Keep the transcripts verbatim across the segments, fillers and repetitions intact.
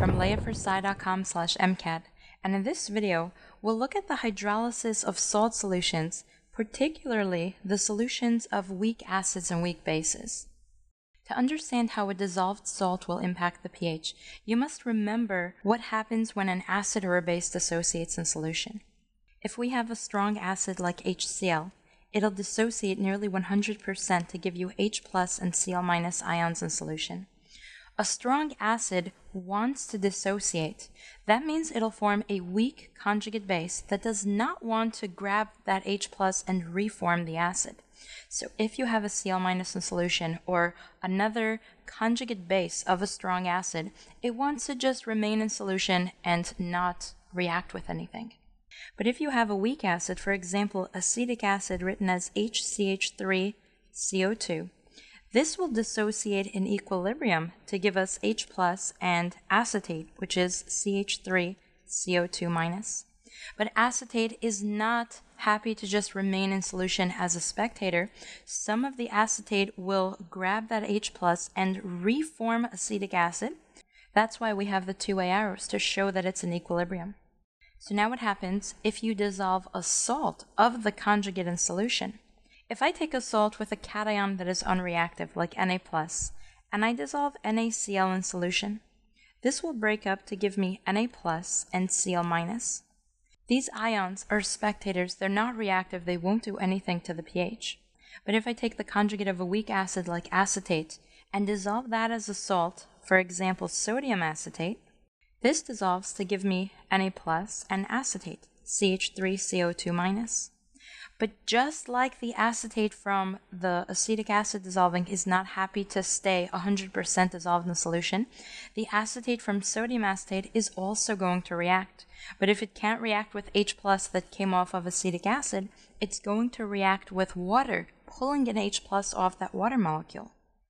from leah for sci dot com slash M CAT, and in this video, we'll look at the hydrolysis of salt solutions, particularly the solutions of weak acids and weak bases. To understand how a dissolved salt will impact the pH, you must remember what happens when an acid or a base dissociates in solution. If we have a strong acid like HCl, it'll dissociate nearly one hundred percent to give you H plus and Cl minus ions in solution. A strong acid wants to dissociate. That means it'll form a weak conjugate base that does not want to grab that H plus and reform the acid. So if you have a Cl minus in solution or another conjugate base of a strong acid, it wants to just remain in solution and not react with anything. But if you have a weak acid, for example, acetic acid written as H C H three C O two, this will dissociate in equilibrium to give us H plus and acetate, which is C H three C O two minus. But acetate is not happy to just remain in solution as a spectator. Some of the acetate will grab that H plus and reform acetic acid. That's why we have the two-way arrows to show that it's in equilibrium. So now what happens if you dissolve a salt of the conjugate in solution? If I take a salt with a cation that is unreactive, like Na plus, and I dissolve NaCl in solution, this will break up to give me Na plus and Cl minus. These ions are spectators, they're not reactive, they won't do anything to the pH. But if I take the conjugate of a weak acid like acetate and dissolve that as a salt, for example sodium acetate, this dissolves to give me Na plus and acetate, C H three C O two minus. But just like the acetate from the acetic acid dissolving is not happy to stay one hundred percent dissolved in the solution, the acetate from sodium acetate is also going to react. But if it can't react with H plus that came off of acetic acid, it's going to react with water, pulling an H plus off that water molecule.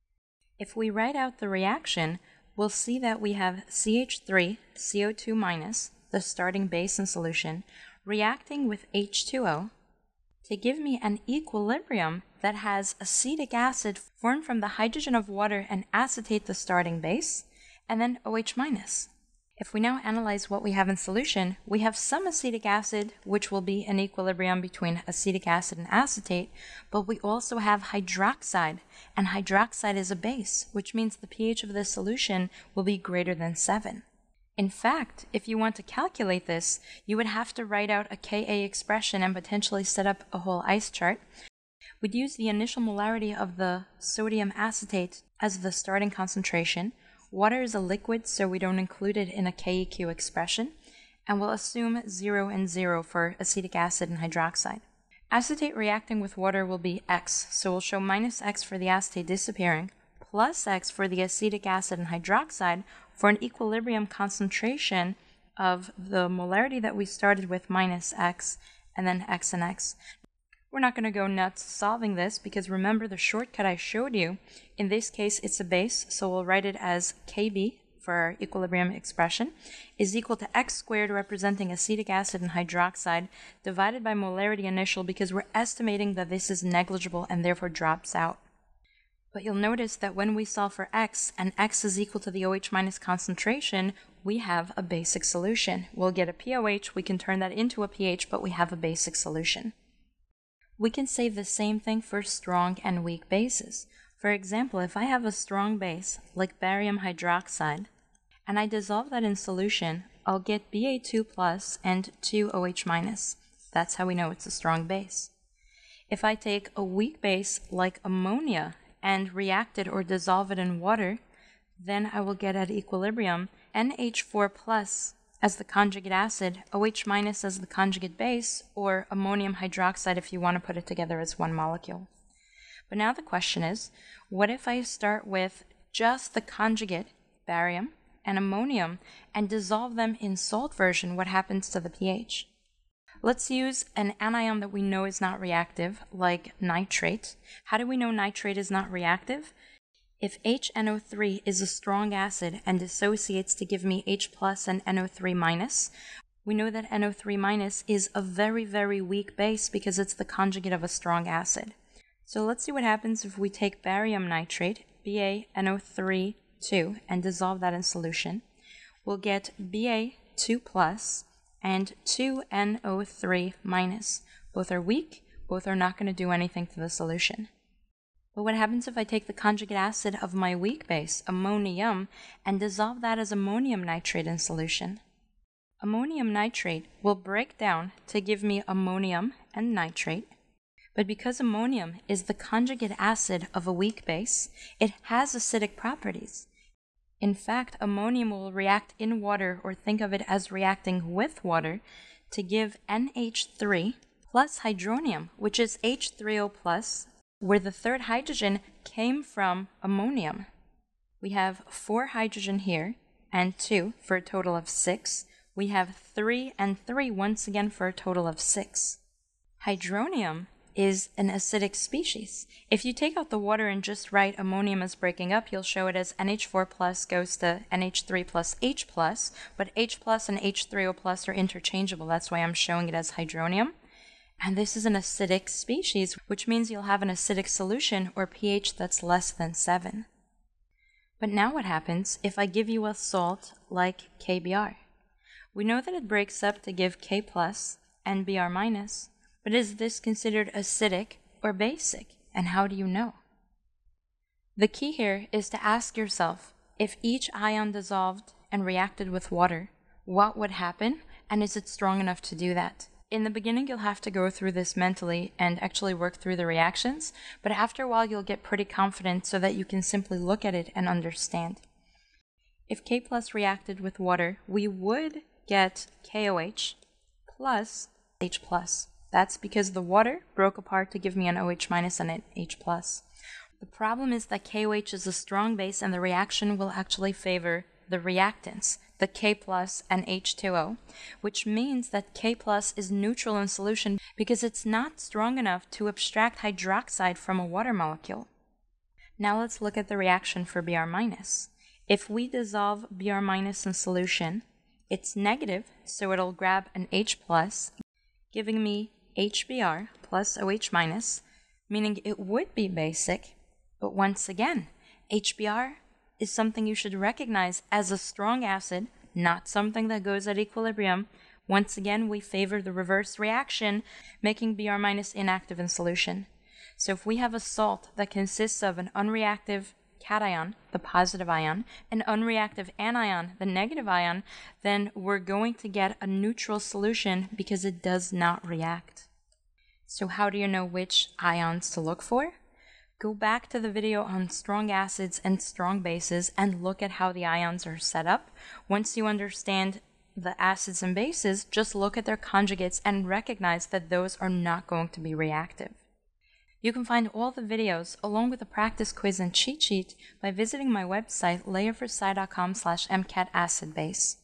If we write out the reaction, we'll see that we have C H three C O two minus, the starting base in solution, reacting with H two O, to give me an equilibrium that has acetic acid formed from the hydrogen of water and acetate, the starting base, and then OH minus. If we now analyze what we have in solution, we have some acetic acid, which will be an equilibrium between acetic acid and acetate, but we also have hydroxide, and hydroxide is a base, which means the pH of this solution will be greater than seven. In fact, if you want to calculate this, you would have to write out a Ka expression and potentially set up a whole ice chart. We'd use the initial molarity of the sodium acetate as the starting concentration. Water is a liquid, so we don't include it in a K E Q expression, and we'll assume zero and zero for acetic acid and hydroxide. Acetate reacting with water will be X, so we'll show minus X for the acetate disappearing, plus X for the acetic acid and hydroxide, for an equilibrium concentration of the molarity that we started with minus X, and then X and X. We're not going to go nuts solving this because remember the shortcut I showed you. In this case it's a base, so we'll write it as K B for our equilibrium expression is equal to X squared, representing acetic acid and hydroxide, divided by molarity initial, because we're estimating that this is negligible and therefore drops out. But you'll notice that when we solve for X, and X is equal to the OH minus concentration, we have a basic solution. We'll get a P O H, we can turn that into a pH, but we have a basic solution. We can say the same thing for strong and weak bases. For example, if I have a strong base, like barium hydroxide, and I dissolve that in solution, I'll get B A two plus and two OH minus. That's how we know it's a strong base. If I take a weak base, like ammonia, and react it or dissolve it in water, then I will get at equilibrium N H four plus as the conjugate acid, OH minus as the conjugate base, or ammonium hydroxide if you want to put it together as one molecule. But now the question is, what if I start with just the conjugate, barium and ammonium, and dissolve them in salt version? What happens to the pH? Let's use an anion that we know is not reactive, like nitrate. How do we know nitrate is not reactive? If H N O three is a strong acid and dissociates to give me H plus and N O three minus, we know that N O three minus is a very, very weak base because it's the conjugate of a strong acid. So let's see what happens if we take barium nitrate, B A N O three two, and dissolve that in solution. we'll get B A two plus and two N O three minus. Both are weak, both are not going to do anything to the solution. But what happens if I take the conjugate acid of my weak base, ammonium, and dissolve that as ammonium nitrate in solution? Ammonium nitrate will break down to give me ammonium and nitrate. But because ammonium is the conjugate acid of a weak base, it has acidic properties. In fact, ammonium will react in water, or think of it as reacting with water, to give N H three plus hydronium, which is H three O plus, where the third hydrogen came from ammonium. We have four hydrogen here, and two for a total of six. We have three and three once again for a total of six. Hydronium is an acidic species. If you take out the water and just write ammonium as breaking up, you'll show it as N H four plus goes to N H three plus H plus, but H plus and H three O plus are interchangeable. That's why I'm showing it as hydronium. And this is an acidic species, which means you'll have an acidic solution, or pH that's less than seven. But now what happens if I give you a salt like K B R? We know that it breaks up to give K plus and B R minus, but is this considered acidic or basic? And how do you know? The key here is to ask yourself, if each ion dissolved and reacted with water, what would happen, and is it strong enough to do that? In the beginning, you'll have to go through this mentally and actually work through the reactions, but after a while, you'll get pretty confident so that you can simply look at it and understand. If K plus reacted with water, we would get K O H plus H plus. That's because the water broke apart to give me an OH minus and an H plus. The problem is that K O H is a strong base, and the reaction will actually favor the reactants, the K plus and H two O, which means that K plus is neutral in solution because it's not strong enough to abstract hydroxide from a water molecule. Now let's look at the reaction for B R minus. If we dissolve B R minus in solution, it's negative, so it'll grab an H plus, giving me H B R plus OH minus, meaning it would be basic, but once again, H B R is something you should recognize as a strong acid, not something that goes at equilibrium. Once again, we favor the reverse reaction, making B R minus inactive in solution. So if we have a salt that consists of an unreactive cation, the positive ion, an unreactive anion, the negative ion, then we're going to get a neutral solution because it does not react. So how do you know which ions to look for? Go back to the video on strong acids and strong bases and look at how the ions are set up. Once you understand the acids and bases, just look at their conjugates and recognize that those are not going to be reactive. You can find all the videos along with a practice quiz and cheat sheet by visiting my website layer for sci dot com slash M CAT acid base.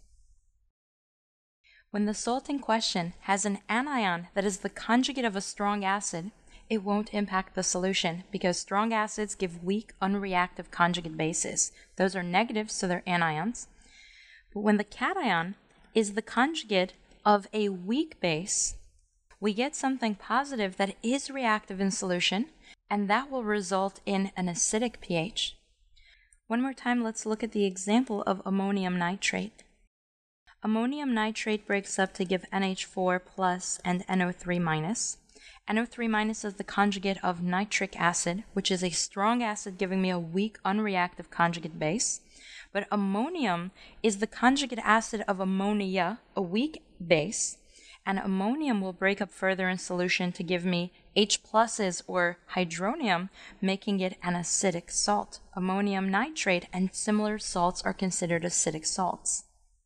When the salt in question has an anion that is the conjugate of a strong acid, it won't impact the solution because strong acids give weak, unreactive conjugate bases. Those are negative, so they're anions. But when the cation is the conjugate of a weak base, we get something positive that is reactive in solution, and that will result in an acidic pH. One more time, let's look at the example of ammonium nitrate. Ammonium nitrate breaks up to give N H four plus and N O three minus. N O three minus is the conjugate of nitric acid, which is a strong acid giving me a weak, unreactive conjugate base. But ammonium is the conjugate acid of ammonia, a weak base, and ammonium will break up further in solution to give me H pluses or hydronium, making it an acidic salt. Ammonium nitrate and similar salts are considered acidic salts.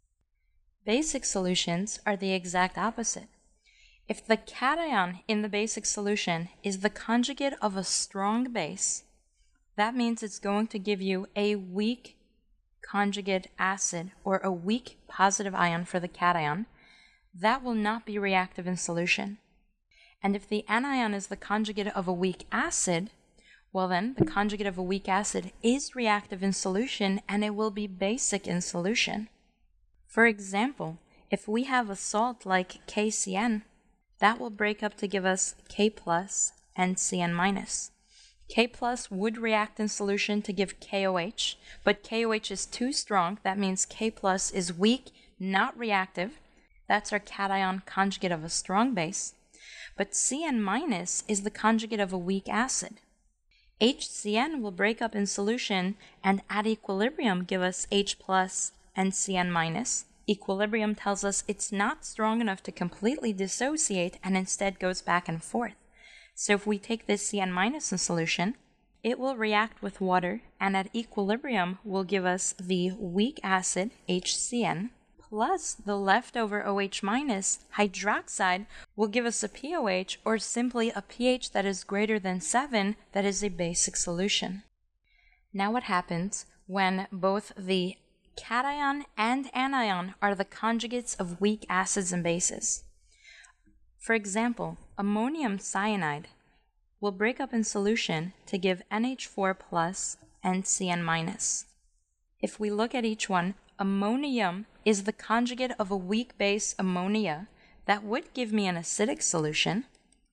Basic solutions are the exact opposite. If the cation in the basic solution is the conjugate of a strong base, that means it's going to give you a weak conjugate acid or a weak positive ion for the cation. That will not be reactive in solution. And if the anion is the conjugate of a weak acid, well then the conjugate of a weak acid is reactive in solution and it will be basic in solution. For example, if we have a salt like K C N, that will break up to give us K plus and C N minus. K plus would react in solution to give K O H, but K O H is too strong. That means K plus is weak, not reactive. That's our cation conjugate of a strong base. But C N minus is the conjugate of a weak acid. H C n will break up in solution and at equilibrium give us H plus and C N minus. Equilibrium tells us it's not strong enough to completely dissociate and instead goes back and forth. So if we take this C N minus in solution, it will react with water and at equilibrium will give us the weak acid H C n plus the leftover OH minus hydroxide will give us a P O H, or simply a pH that is greater than seven, that is a basic solution. Now what happens when both the cation and anion are the conjugates of weak acids and bases? For example, ammonium cyanide will break up in solution to give N H four plus and C N minus. If we look at each one, ammonium is the conjugate of a weak base ammonia. That would give me an acidic solution.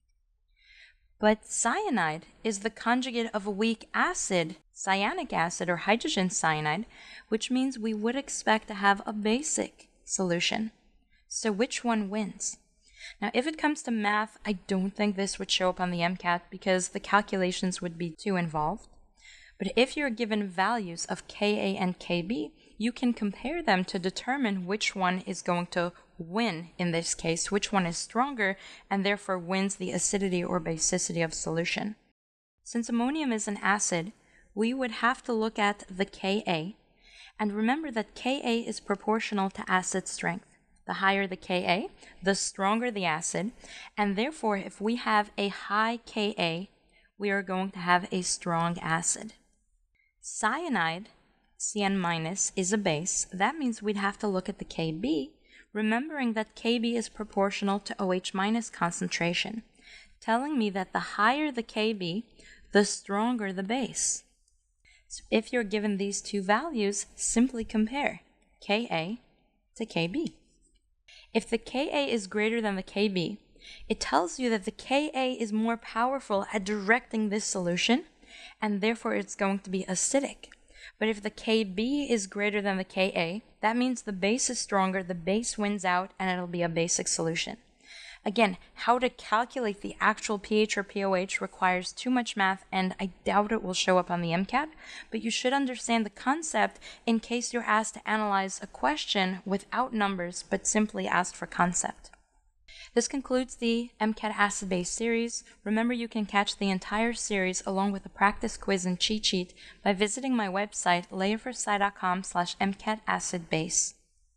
But cyanide is the conjugate of a weak acid, cyanic acid or hydrogen cyanide, which means we would expect to have a basic solution. So which one wins? Now, if it comes to math, I don't think this would show up on the MCAT because the calculations would be too involved. But if you're given values of Ka and Kb, you can compare them to determine which one is going to win in this case, which one is stronger and therefore wins the acidity or basicity of solution. Since ammonium is an acid, we would have to look at the Ka, and remember that Ka is proportional to acid strength. The higher the Ka, the stronger the acid, and therefore if we have a high Ka, we are going to have a strong acid. Cyanide, C N minus, is a base. That means we'd have to look at the Kb, remembering that Kb is proportional to OH minus concentration, telling me that the higher the Kb, the stronger the base. So if you're given these two values, simply compare Ka to Kb. If the Ka is greater than the Kb, it tells you that the Ka is more powerful at directing this solution, and therefore it's going to be acidic. But if the Kb is greater than the Ka, that means the base is stronger, the base wins out, and it'll be a basic solution. Again, how to calculate the actual pH or P O H requires too much math, and I doubt it will show up on the MCAT, but you should understand the concept in case you're asked to analyze a question without numbers, but simply asked for concept. This concludes the MCAT acid-base series. Remember, you can catch the entire series along with a practice quiz and cheat sheet by visiting my website, layer for sci dot com slash MCAT acid base.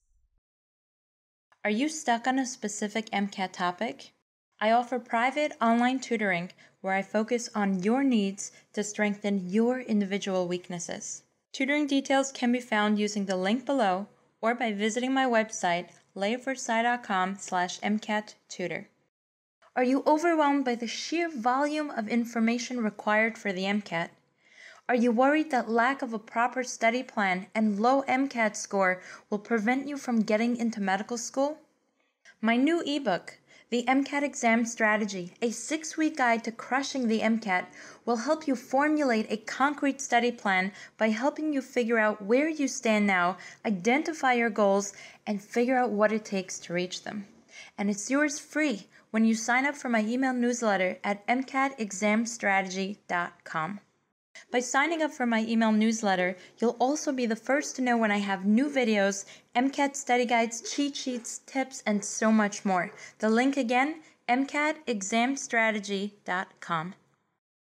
Are you stuck on a specific MCAT topic? I offer private online tutoring where I focus on your needs to strengthen your individual weaknesses. Tutoring details can be found using the link below or by visiting my website, layer for sci dot com slash MCAT tutor. Are you overwhelmed by the sheer volume of information required for the MCAT? Are you worried that lack of a proper study plan and low MCAT score will prevent you from getting into medical school? My new ebook, The MCAT Exam Strategy, a six-week guide to crushing the MCAT, will help you formulate a concrete study plan by helping you figure out where you stand now, identify your goals, and figure out what it takes to reach them. And it's yours free when you sign up for my email newsletter at m c a t exam strategy dot com. By signing up for my email newsletter, you'll also be the first to know when I have new videos, MCAT study guides, cheat sheets, tips, and so much more. The link again, m c a t exam strategy dot com.